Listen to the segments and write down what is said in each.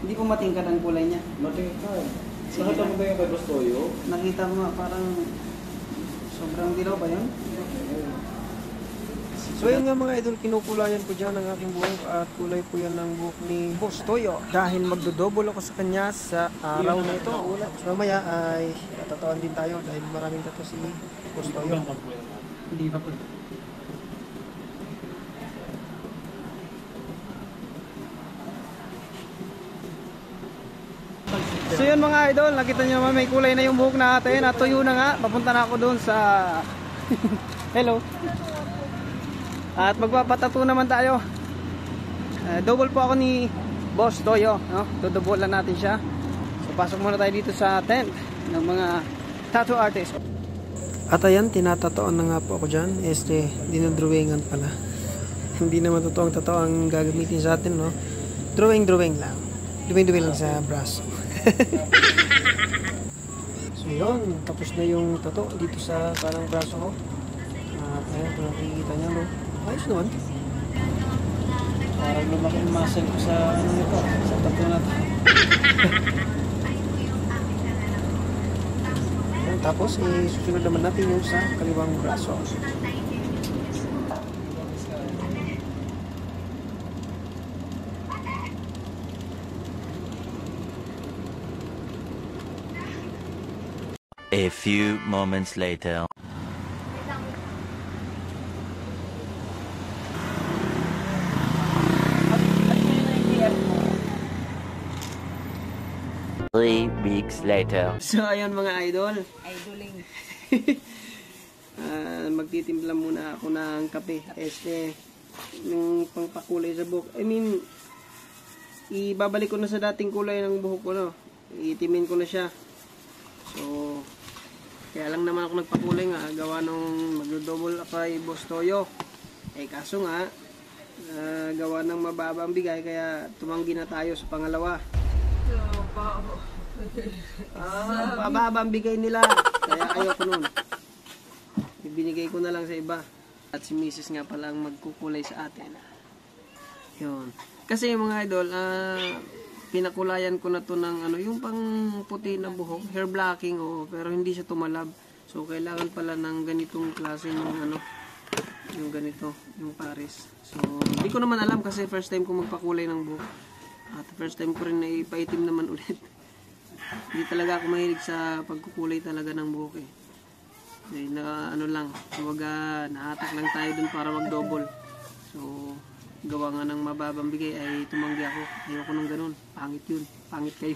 Hindi po matingkad ang kulay niya. Matingkad. Nakita mo ba yung kay Boss Toyo? Nakita ko nga parang sobrang dilaw ba yun? So yun nga mga idol, kinukulayan ko dyan ang aking buhok at kulay po yan ng buhok ni Boss Toyo. Dahil magdodouble ako sa kanya sa araw na ito. So mamaya ay tatatuan din tayo dahil maraming tato si Boss Toyo. Hindi pa po. So yun mga idol, nakita nyo naman may kulay na yung buhok natin at tuyo na nga. Papunta na ako doon sa hello. At magpapatato naman tayo. Double po ako ni Boss Toyo, no? Dodouble lang natin siya. So pasok muna tayo dito sa tent ng mga tattoo artist. At ayan, tinatatoan na nga po ako dyan. Dinodrawingan pala. Hindi naman totoong tato ang gagamitin sa atin, no? Drawing lang. Drawing lang sa braso. So yun, tapos na yung tato dito sa parang braso ko. At ayan, kung nakikita nyo, no? Ayos naman. Parang lumaki yung muscle ko sa ano nito, sa tattoo na to. Ayan, tapos susunod naman natin yung sa kaliwang braso. A few moments later. Three weeks later. So ayun mga idol. Idoling. Magtitimpla muna ako ng kape. Yung pangpakulay sa buhok. I mean, ibabalik ko na sa dating kulay ng buhok ko, no? Iitimin ko na siya. So, kaya lang naman ako nagpakulay nga. Gawa nung magdodouble ako kay Boss Toyo. Kaso nga, gawa ng mababa ang bigay. Kaya tumanggi na tayo sa pangalawa. Mababa ang bigay nila. Kaya ayoko nun. Ibinigay ko na lang sa iba. At si Mrs. nga pala ang magkukulay sa atin. Yun. Kasi mga idol, pinakulayan ko na to ng ano, yung pang puti na buhok, hair blocking, pero hindi siya tumalab. So kailangan pala ng ganitong klase ng ano, yung ganito, yung pares. So hindi ko naman alam kasi first time ko magpakulay ng buhok. At first time ko rin na ipaitim naman ulit. Hindi talaga ako mahilig sa pagkukulay talaga ng buhok eh. Na ano lang, kumbaga nahatak lang tayo dun para mag-double. So gawa nga ng mababang bigay ay tumanggi ako. Ayoko nung ganun. Pangit yun. Pangit kayo.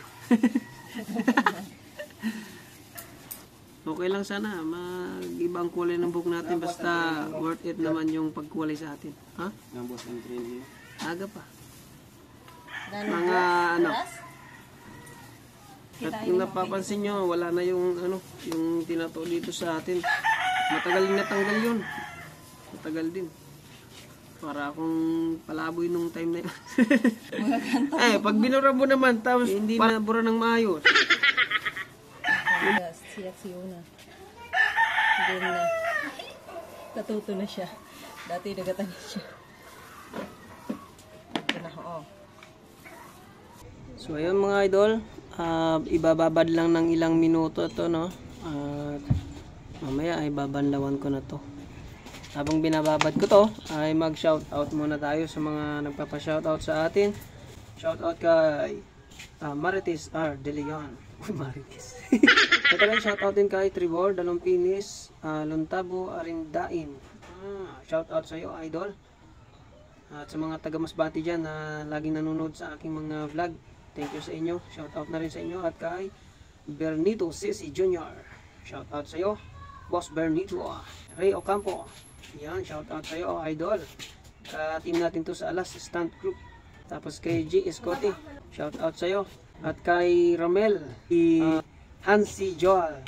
Okay lang sana. Mag-iba ang kulay ng buhok natin. Basta worth it naman yung pagkulay sa atin. Ha? Aga pa. Mga ano. At yung napapansin nyo, wala na yung ano, yung tinato dito sa atin. Matagal na tanggal yun. Matagal din. Para akong palaboy nung time na yun. Pag binura mo naman, tapos hindi na bura ng maayos. Siya na. Then na. Natuto na siya. Dati nagatanis siya. Ito na, So ayun mga idol, ibababad lang ng ilang minuto ito, no? At mamaya ay babanlawan ko na to. Habang binababad ko to, ay mag-shoutout muna tayo sa mga nagpapa-shoutout sa atin. Shoutout kay Marites R. De Leon. Marites. Ito rin shoutout din kay Trevor Dalompinis, Luntabo Arindain. Shoutout sa iyo, idol. At sa mga taga-Masbati dyan na laging nanonood sa aking mga vlog, thank you sa inyo. Shoutout na rin sa inyo. At kay Bernito Sisi Jr. Shoutout sa iyo, Boss Bernito. Ray Ocampo. Yan, shoutout sa iyo, idol. Ka-team natin to sa Alas Stunt Group. Tapos kay G. Escote, shoutout sa iyo. At kay Ramel, Hansi Joel.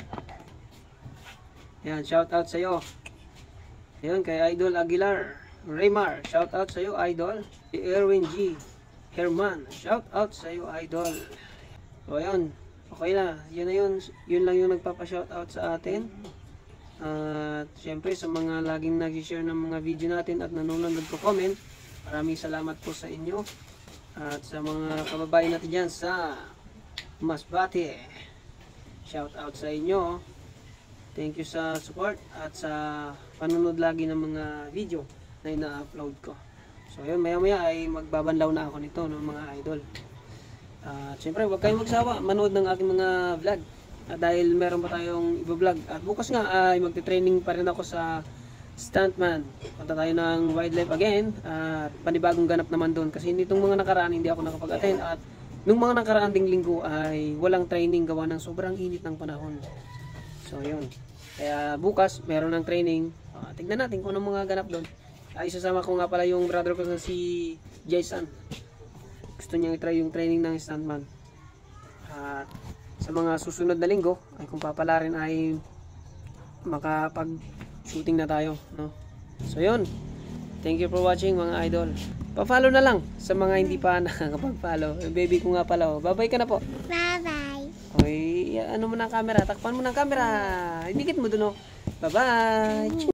Yan, shoutout sa iyo. Yan, kay Idol Aguilar, Raymar, shoutout sa iyo, idol. Si Erwin G. Herman, shoutout sa iyo, idol. So ayun, okay na. Yun na yun. Yun lang yung nagpapa-shoutout sa atin. At syempre sa mga laging nag-share ng mga video natin at nanonood nagko-comment, maraming salamat po sa inyo. At sa mga kababayan natin dyan sa Masbate, shout out sa inyo. Thank you sa support at sa panunod lagi ng mga video na ina-upload ko. So yun, maya maya ay magbabanlaw na ako nito no, mga idol. At syempre huwag kayong magsawa manood ng aking mga vlog. Dahil meron pa tayong i-vlog. At bukas nga ay magte-training pa rin ako sa stuntman. Punta tayo ng wildlife again. At panibagong ganap naman doon. Kasi nitong mga nakaraan hindi ako nakapag-attend. At nung mga nakaraan ding linggo ay walang training gawa ng sobrang init ng panahon. So yun. Kaya bukas meron ng training. Tignan natin kung anong mga ganap doon. Isasama ko nga pala yung brother ko na si Jason. Gusto niya i-try yung training ng stuntman. At sa mga susunod na linggo ay kung papala rin ay makapag-shooting na tayo, no? So yun, thank you for watching mga idol. Pa-follow na lang sa mga hindi pa nakakapag-follow. Yung baby ko nga pala, oh. Bye-bye ka na po. Bye-bye. Okay, ano mo na ang camera, takpan mo na ang camera. Idikit mo dun, oh. Bye-bye.